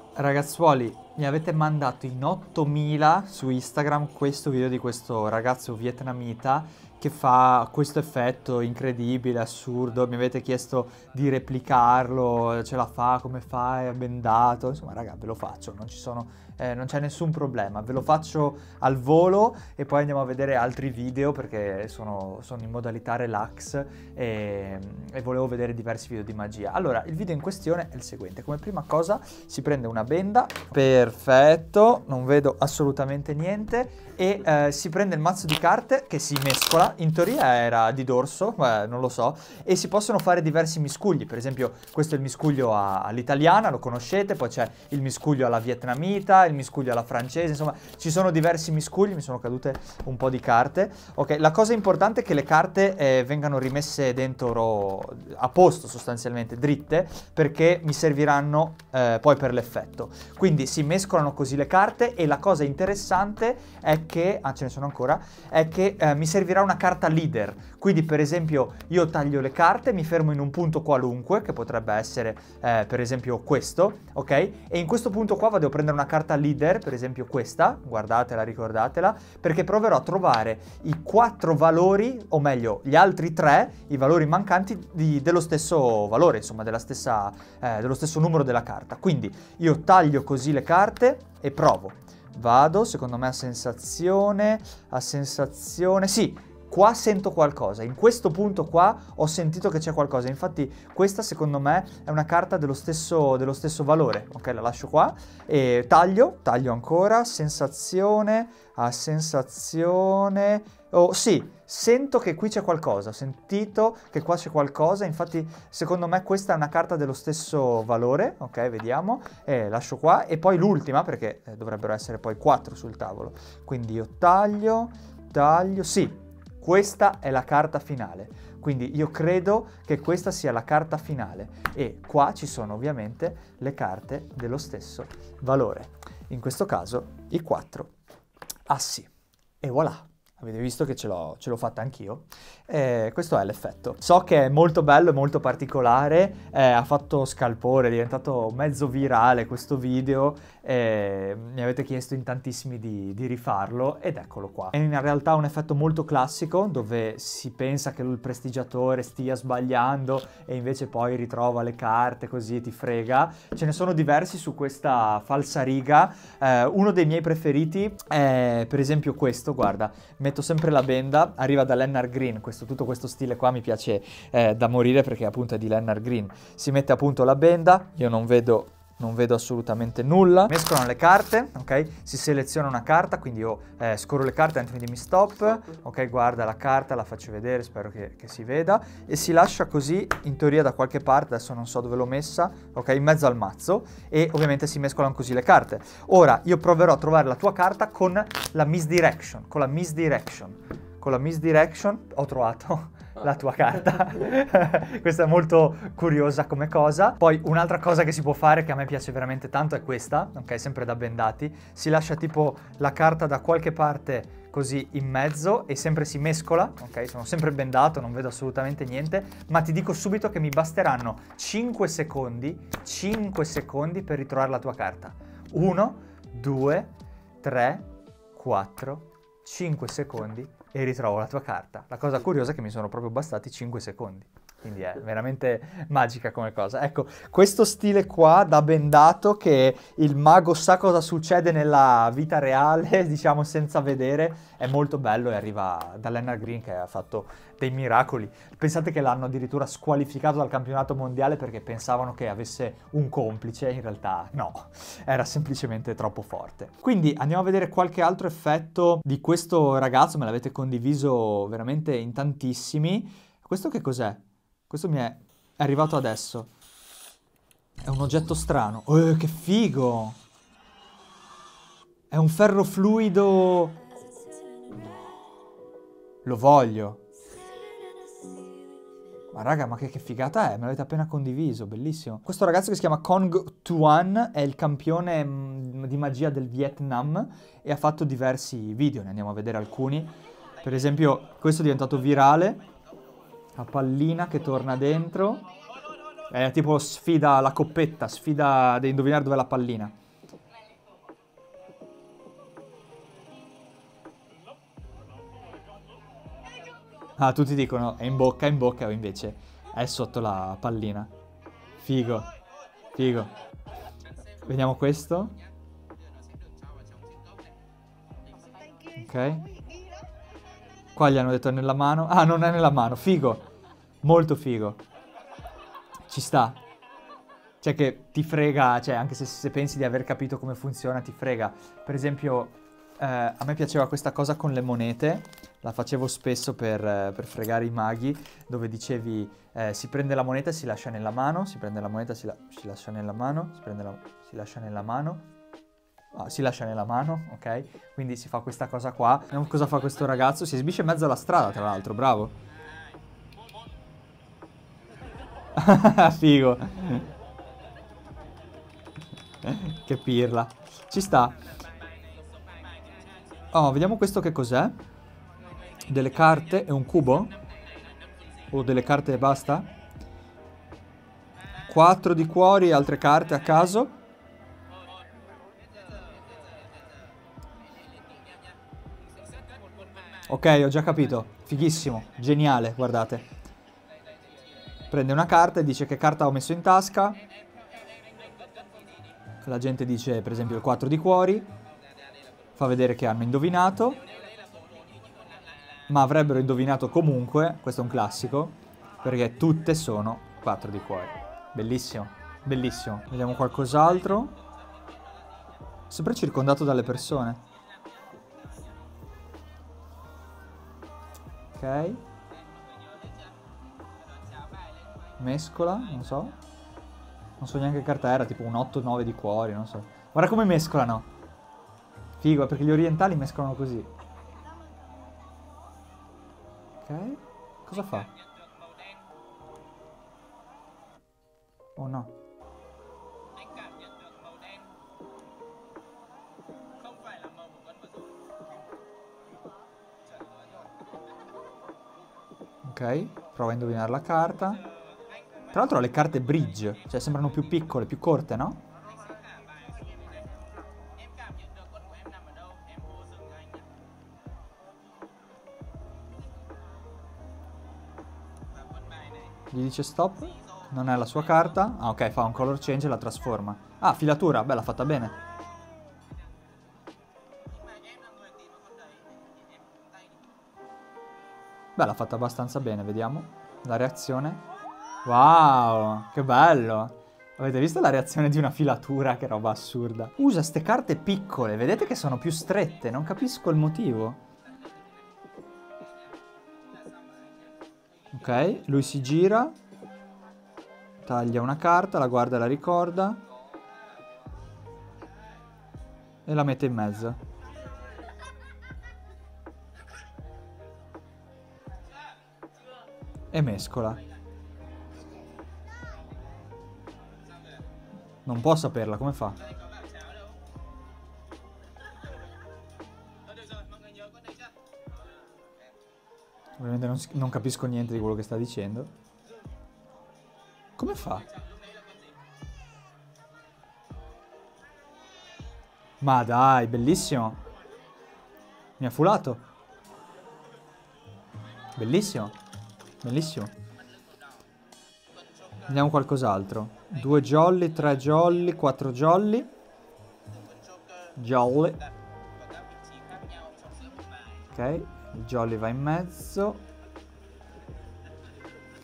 Ragazzuoli, mi avete mandato in 8000 su Instagram questo video di questo ragazzo vietnamita che fa questo effetto incredibile, assurdo. Mi avete chiesto di replicarlo, ce la fa, come fa, è bendato. Insomma, raga, ve lo faccio, non c'è nessun problema. Ve lo faccio al volo e poi andiamo a vedere altri video perché sono in modalità relax e volevo vedere diversi video di magia. Allora, il video in questione è il seguente. Come prima cosa si prende una benda, perfetto, non vedo assolutamente niente, e si prende il mazzo di carte che si mescola, in teoria era di dorso, non lo so, e si possono fare diversi miscugli. Per esempio questo è il miscuglio all'italiana, lo conoscete, poi c'è il miscuglio alla vietnamita, il miscuglio alla francese, insomma ci sono diversi miscugli, mi sono cadute un po' di carte. Ok, la cosa importante è che le carte vengano rimesse dentro a posto, sostanzialmente dritte, perché mi serviranno poi per l'effetto. Quindi si mescolano così le carte e la cosa interessante è che, ce ne sono ancora, è che mi servirà una carta leader. Quindi per esempio io taglio le carte, mi fermo in un punto qualunque, che potrebbe essere per esempio questo, ok? E in questo punto qua vado a prendere una carta leader, per esempio questa, guardatela, ricordatela, perché proverò a trovare i 4 valori, o meglio, gli altri 3, i valori mancanti dello stesso valore, insomma, dello stesso numero della carta. Quindi io taglio così le carte e provo. Vado, secondo me, a sensazione, sì, qua sento qualcosa, in questo punto qua ho sentito che c'è qualcosa, infatti questa secondo me è una carta dello stesso valore, ok, la lascio qua e taglio ancora, sensazione, a sensazione, oh sì, sento che qui c'è qualcosa, ho sentito che qua c'è qualcosa, infatti secondo me questa è una carta dello stesso valore, ok, vediamo, lascio qua e poi l'ultima perché dovrebbero essere poi 4 sul tavolo, quindi io taglio, sì. Questa è la carta finale, quindi io credo che questa sia la carta finale e qua ci sono ovviamente le carte dello stesso valore, in questo caso i 4 assi. E voilà, avete visto che ce l'ho fatta anch'io. Questo è l'effetto. So che è molto bello e molto particolare, ha fatto scalpore, è diventato mezzo virale questo video, mi avete chiesto in tantissimi di rifarlo ed eccolo qua. È in realtà un effetto molto classico dove si pensa che il prestigiatore stia sbagliando e invece poi ritrova le carte così e ti frega. Ce ne sono diversi su questa falsariga, uno dei miei preferiti è per esempio questo, guarda, metto sempre la benda, arriva da Lennart Green, tutto questo stile qua mi piace da morire perché appunto è di Lennart Green. Si mette appunto la benda, io non vedo assolutamente nulla, mescolano le carte, ok? Si seleziona una carta, quindi io scorro le carte, Anthony mi stop, ok? Guarda la carta, la faccio vedere, spero che si veda, e si lascia così, in teoria da qualche parte, adesso non so dove l'ho messa, ok? In mezzo al mazzo, e ovviamente si mescolano così le carte. Ora io proverò a trovare la tua carta con la misdirection, ho trovato la tua carta. Questa è molto curiosa come cosa. Poi un'altra cosa che si può fare che a me piace veramente tanto è questa, ok, sempre da bendati, si lascia tipo la carta da qualche parte così in mezzo e sempre si mescola, ok, sono sempre bendato, non vedo assolutamente niente, ma ti dico subito che mi basteranno 5 secondi per ritrovare la tua carta. 1, 2, 3, 4, 5 secondi e ritrovo la tua carta. La cosa curiosa è che mi sono proprio bastati 5 secondi. Quindi è veramente magica come cosa. Ecco, questo stile qua da bendato che il mago sa cosa succede nella vita reale, diciamo senza vedere, è molto bello e arriva da Lennart Green che ha fatto dei miracoli. Pensate che l'hanno addirittura squalificato dal campionato mondiale perché pensavano che avesse un complice, in realtà no, era semplicemente troppo forte. Quindi andiamo a vedere qualche altro effetto di questo ragazzo, me l'avete condiviso veramente in tantissimi. Questo che cos'è? Questo mi è arrivato adesso. È un oggetto strano. Oh, che figo! È un ferro fluido. Lo voglio. Ma raga, ma che figata è? Me l'avete appena condiviso, bellissimo. Questo ragazzo che si chiama Kong Tuan è il campione di magia del Vietnam e ha fatto diversi video, ne andiamo a vedere alcuni. Per esempio, questo è diventato virale. La pallina che torna dentro. È tipo sfida la coppetta, sfida di indovinare dov'è la pallina. Ah, tutti dicono è in bocca, o invece è sotto la pallina. Figo, figo. Vediamo questo. Ok. Qua gli hanno detto è nella mano. Ah, non è nella mano, figo. Molto figo. Ci sta. Cioè che ti frega, cioè anche se pensi di aver capito come funziona, ti frega. Per esempio, a me piaceva questa cosa con le monete, la facevo spesso per fregare i maghi, dove dicevi si prende la moneta e si lascia nella mano, si prende la moneta e si lascia nella mano, si lascia nella mano, si lascia nella mano, ok? Quindi si fa questa cosa qua. Vediamo cosa fa questo ragazzo, si esibisce in mezzo alla strada, tra l'altro, bravo. Figo. Che pirla. Ci sta. Oh, vediamo questo che cos'è. Delle carte e un cubo? O delle carte e basta? 4 di cuori e altre carte a caso. Ok, ho già capito. Fighissimo. Geniale, guardate. Prende una carta e dice che carta ho messo in tasca. La gente dice, per esempio, il 4 di cuori. Fa vedere che hanno indovinato. Ma avrebbero indovinato comunque. Questo è un classico. Perché tutte sono 4 di cuori. Bellissimo, bellissimo. Vediamo qualcos'altro. Sempre circondato dalle persone. Ok. Mescola, non so. Non so neanche che carta era, tipo un 8-9 di cuori, non so. Guarda come mescolano. Figo, perché gli orientali mescolano così. Ok. Cosa fa? Oh no. Ok, prova a indovinare la carta. Tra l'altro ha le carte bridge, cioè sembrano più piccole, più corte, no? Gli dice stop. Non è la sua carta. Ah, ok, fa un color change e la trasforma. Ah, filatura, beh, l'ha fatta bene. Beh, l'ha fatta abbastanza bene, vediamo. La reazione. Wow, che bello. Avete visto la reazione di una filatura? Che roba assurda. Usa ste carte piccole, vedete che sono più strette, non capisco il motivo. Ok, lui si gira. Taglia una carta, la guarda e la ricorda. E la mette in mezzo. E mescola. Non può saperla, come fa? Ovviamente non capisco niente di quello che sta dicendo. Come fa? Ma dai, bellissimo. Mi ha fulato. Bellissimo. Bellissimo. Vediamo qualcos'altro. 2 jolly, 3 jolly, 4 jolly. Jolly. Ok, il jolly va in mezzo. Ok.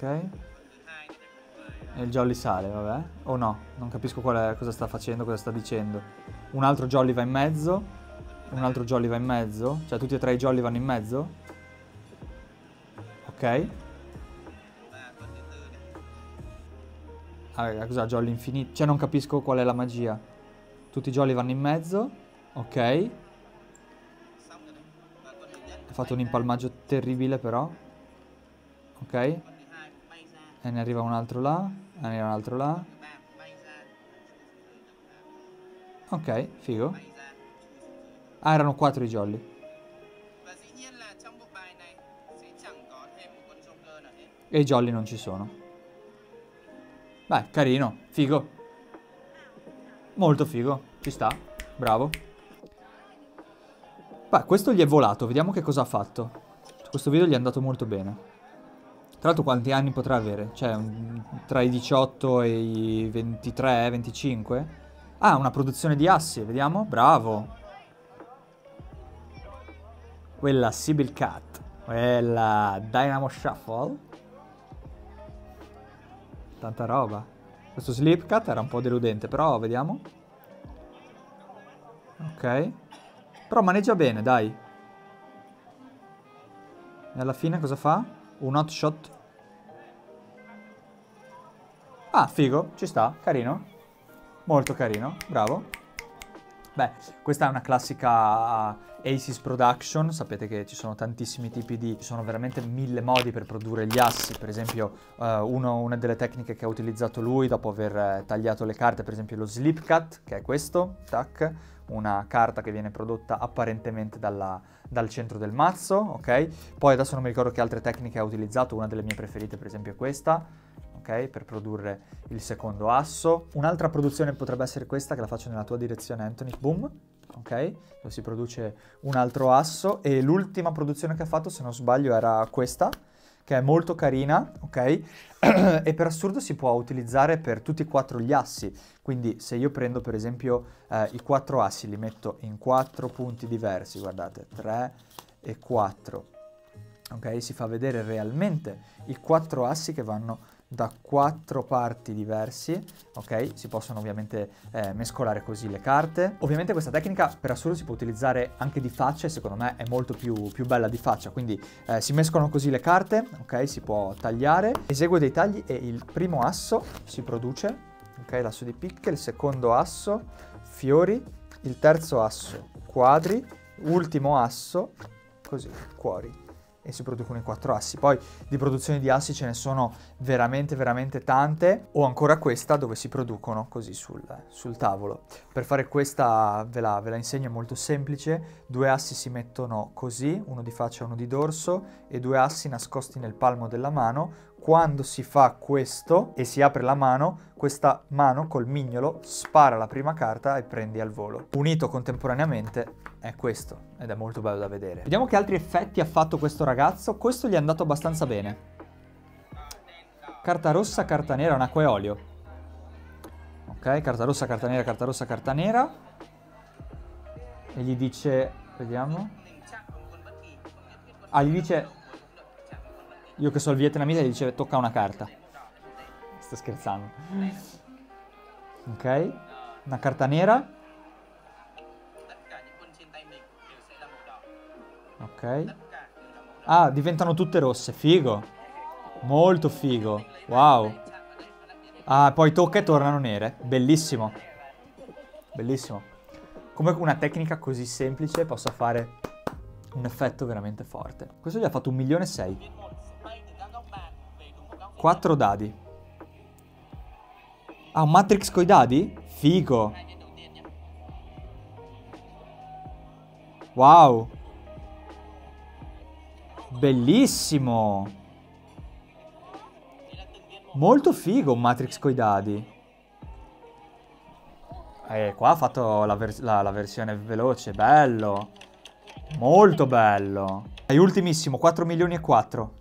E il jolly sale, vabbè. O no, non capisco cosa sta facendo, cosa sta dicendo. Un altro jolly va in mezzo. Un altro jolly va in mezzo. Cioè tutti e tre i jolly vanno in mezzo. Ok. Ah, cos'ha jolly infinito? Cioè non capisco qual è la magia. Tutti i jolly vanno in mezzo. Ok. Ha fatto un impalmaggio terribile però. Ok. E ne arriva un altro là. E ne arriva un altro là. Ok, figo. Ah, erano 4 i jolly. E i jolly non ci sono. Beh, carino, figo. Molto figo, ci sta, bravo. Beh, questo gli è volato, vediamo che cosa ha fatto. Questo video gli è andato molto bene. Tra l'altro quanti anni potrà avere? Cioè, tra i 18 e i 23, 25? Ah, una produzione di assi, vediamo, bravo. Quella Sybil Cat, quella Dynamo Shuffle. Tanta roba. Questo Sleep Cat era un po' deludente, però vediamo. Ok. Però maneggia bene, dai. E alla fine cosa fa? Un hot shot. Ah, figo, ci sta, carino. Molto carino, bravo. Beh, questa è una classica Aces Production, sapete che ci sono tantissimi tipi ci sono veramente 1000 modi per produrre gli assi, per esempio una delle tecniche che ha utilizzato lui dopo aver tagliato le carte, per esempio lo Sleep Cut, che è questo, tac, una carta che viene prodotta apparentemente dal centro del mazzo, ok? Poi adesso non mi ricordo che altre tecniche ha utilizzato, una delle mie preferite per esempio è questa, ok? Per produrre il secondo asso. Un'altra produzione potrebbe essere questa, che la faccio nella tua direzione, Anthony. Boom, ok? Dove si produce un altro asso. E l'ultima produzione che ha fatto, se non sbaglio, era questa, che è molto carina, ok? E per assurdo si può utilizzare per tutti e 4 gli assi. Quindi se io prendo per esempio i 4 assi, li metto in 4 punti diversi, guardate, 3 e 4, ok? Si fa vedere realmente i 4 assi che vanno da 4 parti diversi, ok? Si possono ovviamente mescolare così le carte. Ovviamente questa tecnica per assurdo si può utilizzare anche di faccia e secondo me è molto più bella di faccia, quindi si mescolano così le carte, ok? Si può tagliare, esegue dei tagli e il primo asso si produce, ok? L'asso di picche, il secondo asso, fiori, il terzo asso, quadri, ultimo asso, così, cuori. E si producono i 4 assi. Poi di produzioni di assi ce ne sono veramente veramente tante. O ancora questa dove si producono così sul tavolo. Per fare questa ve la insegno, è molto semplice. 2 assi si mettono così, uno di faccia e uno di dorso, e 2 assi nascosti nel palmo della mano. Quando si fa questo e si apre la mano, questa mano col mignolo spara la prima carta e prendi al volo. Unito contemporaneamente è questo, ed è molto bello da vedere. Vediamo che altri effetti ha fatto questo ragazzo. Questo gli è andato abbastanza bene. Carta rossa, carta nera, un acqua e olio. Ok, carta rossa, carta nera, carta rossa, carta nera. E gli dice, vediamo. Ah, gli dice... Io che so il vietnamita gli dice tocca una carta. Sto scherzando. Ok. Una carta nera. Ok. Ah, diventano tutte rosse. Figo. Molto figo. Wow. Ah, poi tocca e tornano nere. Bellissimo. Bellissimo. Come una tecnica così semplice possa fare un effetto veramente forte. Questo gli ha fatto 1.600.000. 4 dadi. Ah, un Matrix coi dadi? Figo. Wow. Bellissimo. Molto figo un Matrix coi dadi. Qua ha fatto la versione veloce. Bello. Molto bello. E ultimissimo, 4 milioni e 4.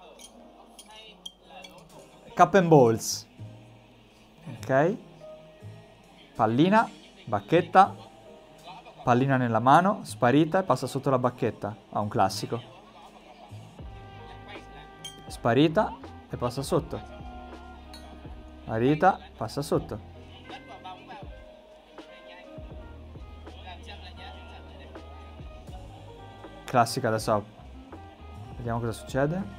Cup and balls. Ok. Pallina, bacchetta, pallina nella mano, sparita e passa sotto la bacchetta. Ah, un classico. Sparita e passa sotto. Sparita, passa sotto. Classica, adesso vediamo cosa succede.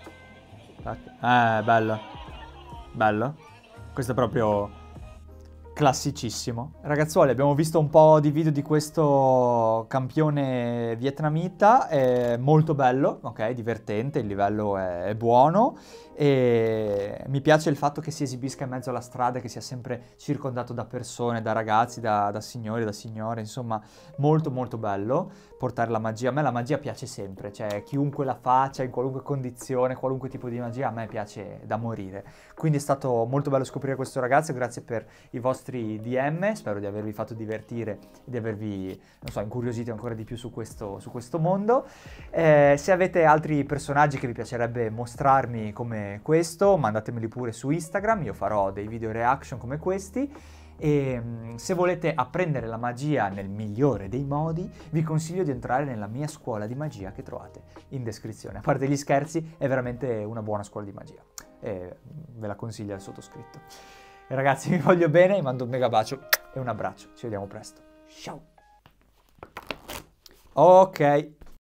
Bello. Bello. Questo è proprio Classicissimo. Ragazzuoli, abbiamo visto un po' di video di questo campione vietnamita, è molto bello, ok, divertente, il livello è buono e mi piace il fatto che si esibisca in mezzo alla strada, che sia sempre circondato da persone, da ragazzi, da signori, da signore, insomma, molto molto bello portare la magia. A me la magia piace sempre, cioè chiunque la faccia, in qualunque condizione, qualunque tipo di magia, a me piace da morire. Quindi è stato molto bello scoprire questo ragazzo, grazie per i vostri DM, spero di avervi fatto divertire e di avervi, non so, incuriosito ancora di più su questo mondo. Se avete altri personaggi che vi piacerebbe mostrarmi come questo, mandatemeli pure su Instagram, io farò dei video reaction come questi. E se volete apprendere la magia nel migliore dei modi, vi consiglio di entrare nella mia scuola di magia che trovate in descrizione. A parte gli scherzi, è veramente una buona scuola di magia e ve la consiglio al sottoscritto. E ragazzi, vi voglio bene, vi mando un mega bacio e un abbraccio. Ci vediamo presto. Ciao! Ok.